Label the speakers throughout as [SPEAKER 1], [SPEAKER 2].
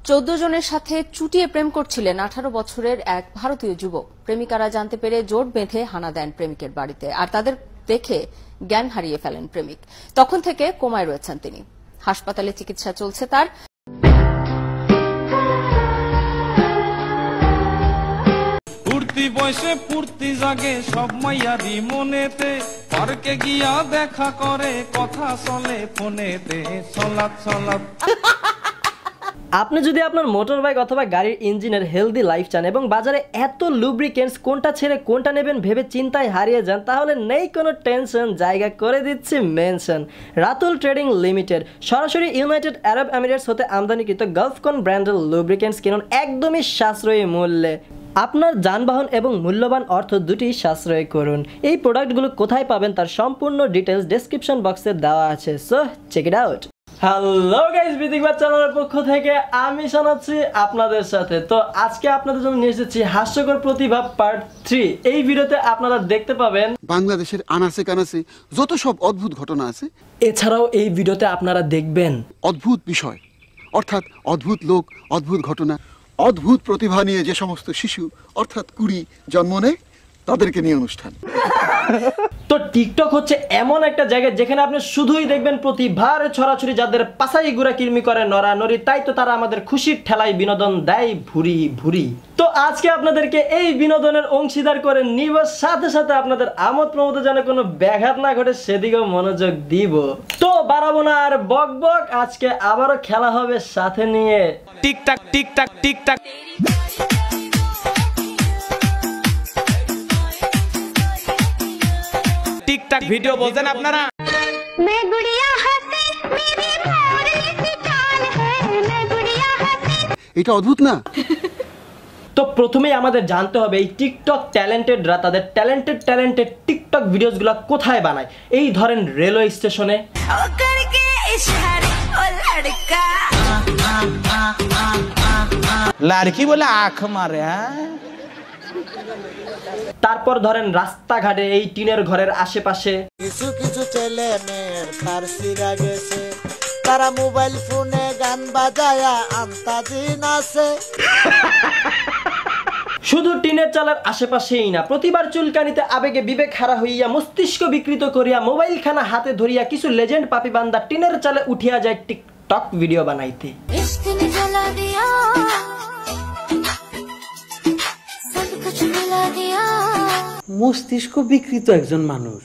[SPEAKER 1] 14 জনের সাথে চুটিয়ে প্রেম করছিলেন 18 বছরের এক ভারতীয় যুবক। প্রেমিকারা জানতে পেরে জোট বেঁধে হানা দেন প্রেমিকের বাড়িতে, আর তাদের দেখে জ্ঞান হারিয়ে ফেলেন প্রেমিক। তখন থেকে কোমায় রয়েছেন তিনি। হাসপাতালে চিকিৎসা চলছে তার।
[SPEAKER 2] ফুর্তি বয়সে ফুর্তি জাগে সব মাইয়ারি মনেতে, পার্কে গিয়া দেখা করে কথা চলে ফোনেতে, চলাত চলাত।
[SPEAKER 3] আপনি যদি আপনার মোটর বাইক অথবা গাড়ির ইঞ্জিনের হেলদি লাইফ চান এবং বাজারে এত লুব্রিকেন্টস কোনটা ছেড়ে কোনটা নেবেন ভেবে চিন্তায় হারিয়ে যান, তাহলে নেই কোনো টেনশন, জায়গা করে দিচ্ছি মেনশন। রাতুল ট্রেডিং লিমিটেড সরাসরি ইউনাইটেড আরব এমিরেটস হতে আমদানিকৃত গালফকন ব্র্যান্ডের লুব্রিকেন্টস কিনুন একদমই সাশ্রয়ী মূল্যে। আপনার যানবাহন এবং মূল্যবান অর্থ দুটি সাশ্রয় করুন। এই প্রোডাক্টগুলো কোথায় পাবেন তার সম্পূর্ণ ডিটেলস ডেসক্রিপশন বক্সে দেওয়া আছে, so check it out. Hello guys, বিদিকবাদ চ্যানেলের পক্ষ থেকে আমি শোনাচ্ছি আপনাদের সাথে। তো আজকে আপনাদের জন্য নিয়ে এসেছি হাস্যকর প্রতিভা পার্ট 3। এই ভিডিওতে আপনারা দেখতে পাবেন
[SPEAKER 4] বাংলাদেশের আনাচে কানাচে যত সব অদ্ভুত ঘটনা আছে।
[SPEAKER 3] এছাড়াও এই ভিডিওতে আপনারা দেখবেন
[SPEAKER 4] অদ্ভুত বিষয়, অর্থাৎ অদ্ভুত লোক, অদ্ভুত ঘটনা, অদ্ভুত প্রতিভা নিয়ে যে সমস্ত শিশু অর্থাৎ কুড়ি জন্ম নেয় তাদেরকে নিয়ে অনুষ্ঠান।
[SPEAKER 3] তো টিকটক হচ্ছে এমন একটা জায়গা যেখানে আপনি শুধুই দেখবেন প্রতিভার ছড়াছড়ি, যাদের পাশাই গুড়া কিরমি করে নড়ানড়ি, তাই তো তারা আমাদের খুশির ঠেলায় বিনোদন দেয় ভুরি ভুরি। তো আজকে আপনাদেরকে এই বিনোদনের অংশীদার করে নিব, সাথে সাথে আপনাদের আমোদ প্রমোদে যেন কোনো ব্যাঘাত না ঘটে সেদিকেও মনোযোগ দিব। তো বাড়াবো না আর বক বক, আজকে আবারও খেলা হবে সাথে নিয়ে
[SPEAKER 2] TikTok TikTok TikTok. TikTok video বলছেন আপনারা।
[SPEAKER 4] এটা অদ্ভুত না?
[SPEAKER 3] তো প্রথমেই আমাদের জানতে হবে এই টিকটক ট্যালেন্টেডরা তাদের ট্যালেন্টেড টিকটক ভিডিওসগুলো কোথায় বানায়। এই ধরেন রেলওয়ে স্টেশনে,
[SPEAKER 5] লড়কি বলে আখ মারে।
[SPEAKER 3] তারপর ধরেন রাস্তাঘাটে, এই টিনের ঘরের আশেপাশে।
[SPEAKER 6] কিছু কিছু ছেলে মেয়ের ফার্সিরা গেছে, তারা মোবাইল ফোনে গান বাজায়া আন্তাজি নাচে।
[SPEAKER 3] শুধু টিনের চালের আশেপাশেই না, প্রতিবার চুলকানিতে আবেগে বিবেক হারা হইয়া মস্তিষ্ক বিকৃত করিয়া মোবাইল খানা হাতে ধরিয়া কিছু লেজেন্ড পাপি বান্দা টিনের চালে উঠিয়া যায় টিকটক ভিডিও বানাইতে।
[SPEAKER 7] মস্তিষ্ক বিকৃত একজন মানুষ।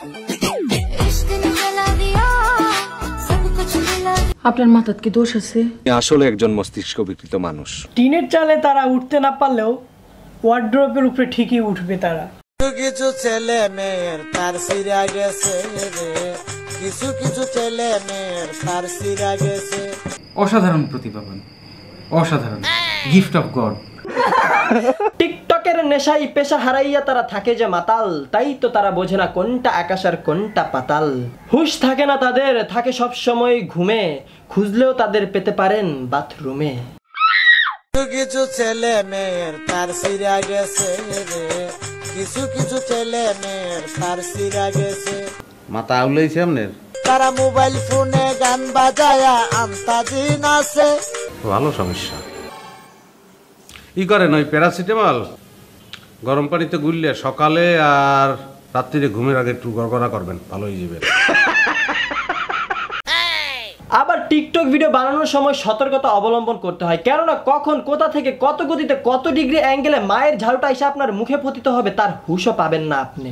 [SPEAKER 8] আপনার মাথার কি দোষ আছে?
[SPEAKER 9] আসলে একজন মস্তিষ্ক বিকৃত মানুষ।
[SPEAKER 10] টিনের চালে তারা উঠতে না পারলেও ওয়ার্ড্রোবের উপরে ঠিকই উঠবে তারা।
[SPEAKER 6] কিছু ছেলে মেয়ের ফার্সিরা গেছে রে, কিছু কিছু ছেলে মেয়ের ফার্সিরা গেছে।
[SPEAKER 5] অসাধারণ প্রতিভাবান, অসাধারণ, গিফট অফ গড।
[SPEAKER 3] টিকটকের নেশাই পেশা হারাইয়া তারা থাকে যে মাতাল, তাই তো তারা বোঝে না কোনটা আকাশ আর কোনটা পাতাল। হুশ থাকে না তাদের, থাকে সব সময় ঘুমে, খুঁজলেও তাদের পেতে পারেন বাথরুমে।
[SPEAKER 6] কিছু ছেলে মেয়ের ফার্সিরা গেছে রে, কিছু কিছু ছেলে মেয়ের ফার্সিরা গেছে।
[SPEAKER 5] মাথা আউলাইছে আপনার?
[SPEAKER 6] তারা মোবাইল ফোনে গান বাজায়া আন্তাজি নাচে।
[SPEAKER 5] ভালো সমস্যা। ই করেন ওই প্যারাসিটামল গরম পানিতে গুললে সকালে আর রাত্রিরে ঘুমের আগে একটু গড়গড়া করবেন, ভালো হয়ে যাবে।
[SPEAKER 3] আবার টিকটক ভিডিও বানানোর সময় সতর্কতা অবলম্বন করতে হয়, কেননা কখন কোথা থেকে কত গতিতে কত ডিগ্রি অ্যাঙ্গেলে মায়ের ঝাড়ুটা এসে আপনার মুখে পতিত হবে তার হুঁশও পাবেন না আপনি।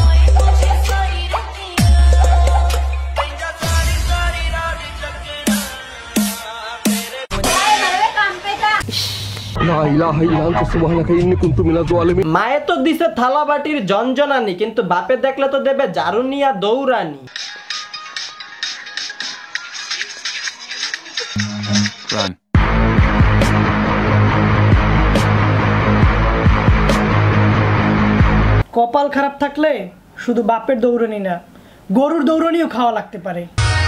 [SPEAKER 3] মায়ে তো দিছে থালা বাটির জঞ্জনানি, কিন্তু বাপে দেখলে তো দেবে জারুনি আর দৌড়ানি।
[SPEAKER 10] কপাল খারাপ থাকলে শুধু বাপের দৌড়ানি না, গরুর দৌড়ানিও খাওয়া লাগতে পারে।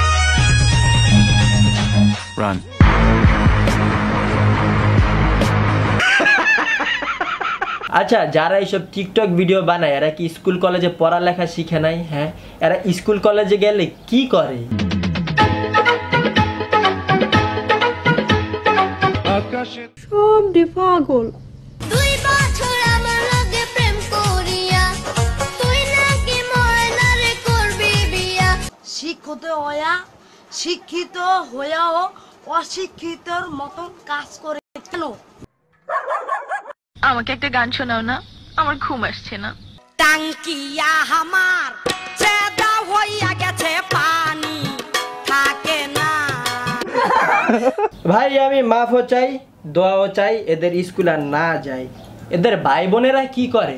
[SPEAKER 3] আচ্ছা, যারা এইসব টিকটক ভিডিও বানায় এরা কি স্কুল কলেজে পড়ালেখা শিখে নাই? হ্যাঁ, এরা স্কুল কলেজে গেলে কি করে?
[SPEAKER 2] আসে।
[SPEAKER 8] সব ডি পাগল।
[SPEAKER 11] 2 বছর আমার লগে প্রেম করিয়া তুই নাকি ময়নারে করবি বিয়া।
[SPEAKER 12] শিক্ষিত হইয়া শিক্ষিত হইয়াও অশিক্ষিতর মতন কাজ করে কেন?
[SPEAKER 13] আমাকে একটা গান শোনাও না, আমার ঘুম আসছে না।
[SPEAKER 12] টাঙ্কিয়া আমার চেদা হইয়া গেছে পানি থাকে না।
[SPEAKER 3] ভাই আমি মাফও চাই, দোয়াও চাই, এদের স্কুল আর না যাই। এদের ভাই বোনেরা কি করে?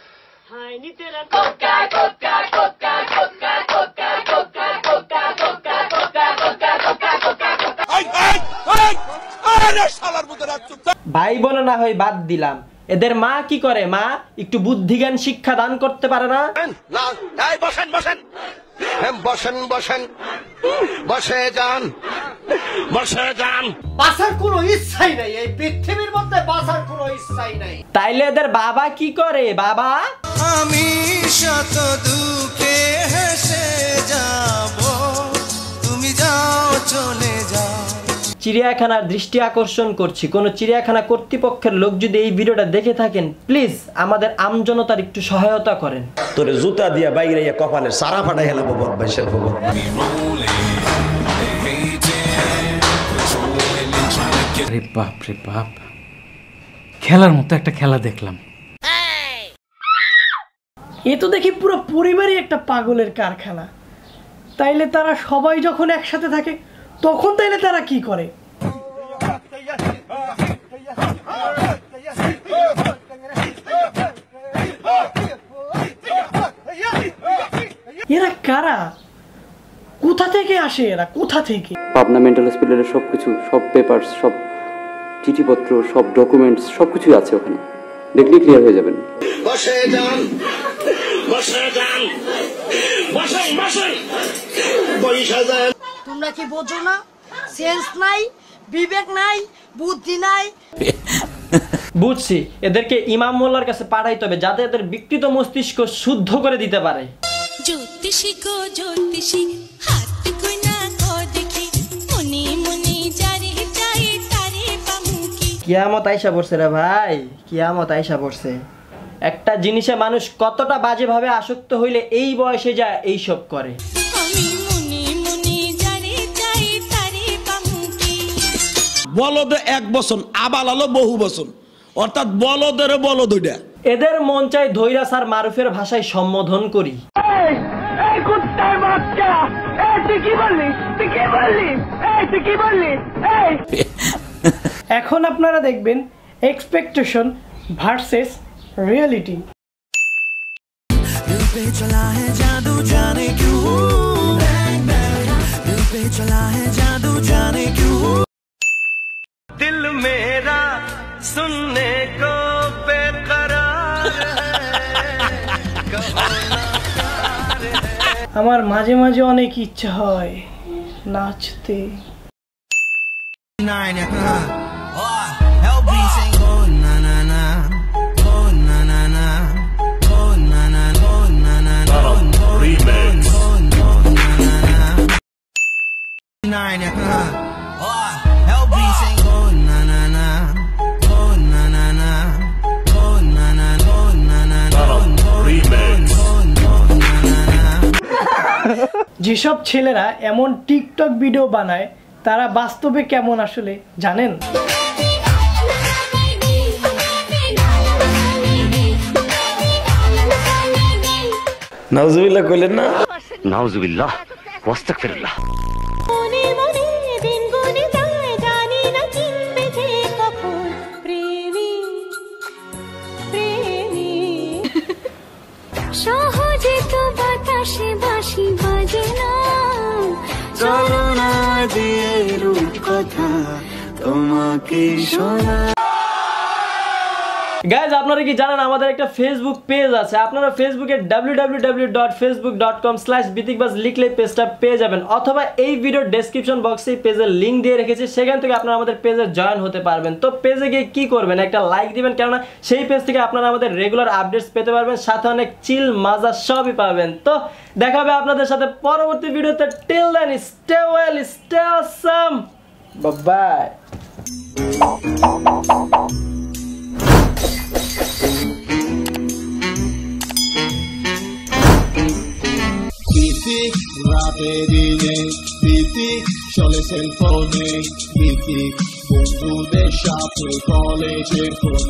[SPEAKER 3] ভাই বোন না হয় বাদ দিলাম, এদের মা কি করে? মা একটু বুদ্ধি জ্ঞান শিক্ষা দান করতে পারে না?
[SPEAKER 14] বসেন বসেন বসেন বসেন বসে যান বসে যান।
[SPEAKER 15] বাঁচার কোনো ইচ্ছাই নাই, এই পৃথিবীর মধ্যে বাঁচার কোনো ইচ্ছাই নাই।
[SPEAKER 3] তাইলে এদের বাবা কি করে? বাবা
[SPEAKER 16] আমি শত দুঃখে হেসে যাব, তুমি যাও চলে যাও।
[SPEAKER 3] চিড়িয়াখানার দৃষ্টি আকর্ষণ করছি, কোন চিড়িয়াখানা কর্তৃপক্ষের লোক যদি এই ভিডিওটা দেখে থাকেন প্লিজ আমাদের আমজনতার একটু সহায়তা করেন।
[SPEAKER 17] তোরে জুতা দিয়া বাইরে কপালে সারা ফাটাই হেলাবো বদমাইশের খবর।
[SPEAKER 7] আরে বাপ রে বাপ, খেলার মতো একটা খেলা দেখলাম।
[SPEAKER 10] এ তো দেখি পুরো পরিবারই একটা পাগলের কারখানা। তাইলে তারা সবাই যখন একসাথে থাকে তখন তাইলে তারা কি করে? এরা কারা? কোথা থেকে আসে এরা? কোথা থেকে?
[SPEAKER 18] পাবনা মেন্টাল হসপিটালের সবকিছু, সব পেপারস, সব চিঠিপত্র, সব ডকুমেন্টস সবকিছুই আছে ওখানে, দেখলেই ক্লিয়ার হয়ে যাবেন।
[SPEAKER 14] বসে যান বসে যান বসেন বসেন বসে যান।
[SPEAKER 12] তোমরা কি বোঝো না? সেন্স নাই, বিবেক নাই, বুদ্ধি নাই।
[SPEAKER 3] বুঝছি, এদেরকে ইমাম মোল্লার কাছে পাঠাইতে হবে যাতে এদের বিকৃত মস্তিষ্ক শুদ্ধ করে দিতে পারে।
[SPEAKER 11] জ্যোতিষী গো জ্যোতিষী, হাত কই না কো দেখি, মনে মনে যারে চাই তারে পামু কি।
[SPEAKER 3] কিয়ামত আইসা পড়ছে রে ভাই, কিয়ামত আইসা পড়ছে। একটা জিনিসে মানুষ কতটা বাজে ভাবে আসক্ত হইলে এই বয়সে যায় এইসব করে।
[SPEAKER 19] বলদ এক বছর, আবাল আলো বহু বছর, অর্থাৎ বলদের বলদ ওইটা।
[SPEAKER 3] এদের মন চাই ধৈরা স্যার মারুফের ভাষায় সম্বোধন করি।
[SPEAKER 10] এই কুত্তার বাচ্চা, এই তুই কি বললি? তুই কি বললি? এই তুই কি বললি? এই এখন আপনারা দেখবেন এক্সপেকটেশন ভার্সেস রিয়েলিটি।
[SPEAKER 16] दिल पे चला है जादू जाने क्यों, दिल पे चला है जादू जाने क्यों।
[SPEAKER 15] दिल मेरा सुनने को बेकरार है।
[SPEAKER 10] আমার মাঝে মাঝে অনেক ইচ্ছা হয় নাচতে। যেসব ছেলেরা এমন টিকটক ভিডিও বানায় তারা বাস্তবে কেমন আসলে জানেন?
[SPEAKER 17] নাউজুবিল্লাহ কইলেন না? নাউজুবিল্লাহ, ওয়াস্তাগফিরুল্লাহ।
[SPEAKER 11] সহজে তো বাতাসে বাঁশি বাজে না, চলো না দিয়ে রূপ কথা তোমাকে শোনা।
[SPEAKER 3] গাইজ আপনারা কি জানেন আমাদের একটা ফেসবুক পেজ আছে? আপনারা ফেসবুকে www.facebook.com/bitikbaz লিখলে পেজটা পেয়ে যাবেন, অথবা এই ভিডিওর ডেসক্রিপশন বক্সে পেজের লিংক দিয়ে রেখেছি, সেখান থেকে আপনারা আমাদের পেজে জয়েন হতে পারবেন। তো পেজে গিয়ে কি করবেন? একটা লাইক দিবেন, কেননা সেই পেজ থেকে আপনারা আমাদের রেগুলার আপডেটস পেতে পারবেন, সাথে অনেক চিল মজা সবই পাবেন। তো দেখা হবে আপনাদের সাথে পরবর্তী ভিডিওতে। Till then stay well, stay awesome, bye bye.
[SPEAKER 16] চলে সেলফোনে বন্ধুদের সাথে কলেজের